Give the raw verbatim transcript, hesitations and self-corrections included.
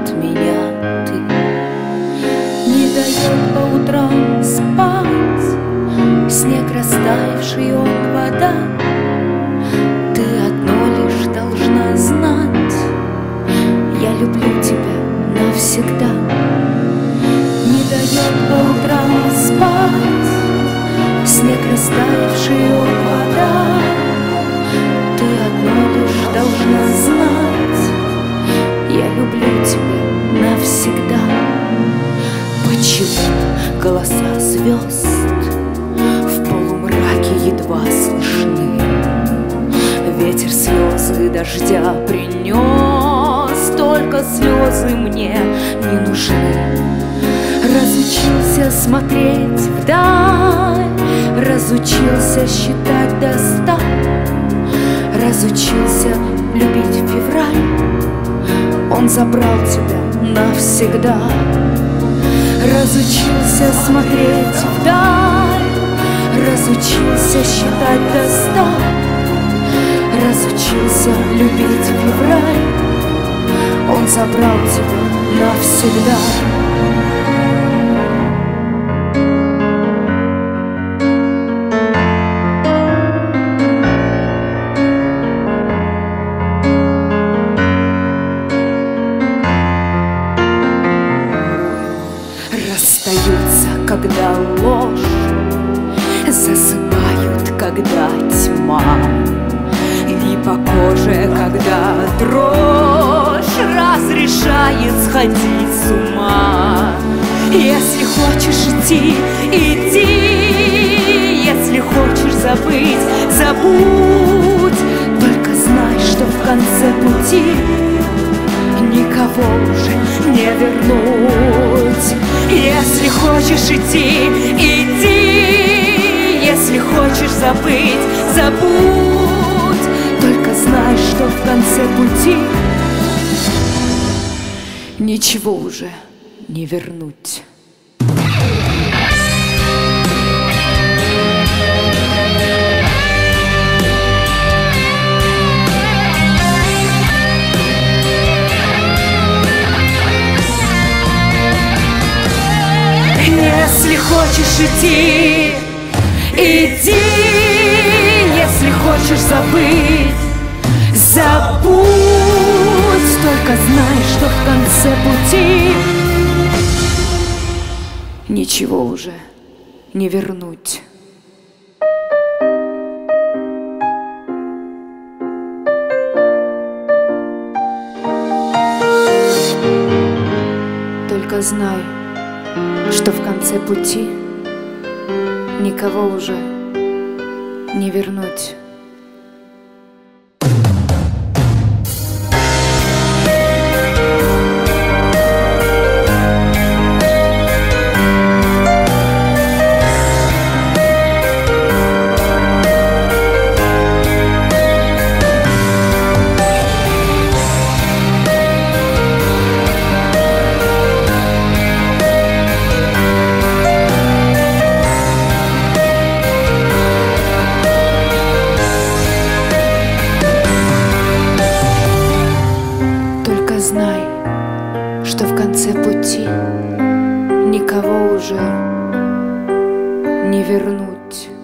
от меня ты. Не дает по утрам спать снег, растаявший он вода. Ты одно лишь должна знать: я люблю тебя навсегда. Не дает по утрам спать снег, растаявший он вода. Ты одно лишь должна знать: я люблю тебя навсегда. Почему голоса звезд в полумраке едва слышны? Ветер слезы дождя принес, только слезы мне не нужны. Разучился смотреть вдаль, разучился считать до ста, разучился любить февраль. Он забрал тебя навсегда. Разучился смотреть вдаль, разучился считать до ста, разучился любить февраль. Он забрал тебя навсегда. Расстаются, когда ложь, засыпают, когда тьма, и по коже, когда дрожь разрешает сходить с ума. Если хочешь идти, иди, если хочешь забыть, забудь. Только знай, что в конце пути никого уже не вернуть. Если хочешь идти, иди, если хочешь забыть, забудь. Только знай, что в конце пути ничего уже не вернуть. Если хочешь идти, иди, если хочешь забыть, забудь. Только знай, что в конце пути ничего уже не вернуть. Только знай, что в конце пути никого уже не вернуть. Знай, что в конце пути никого уже не вернуть.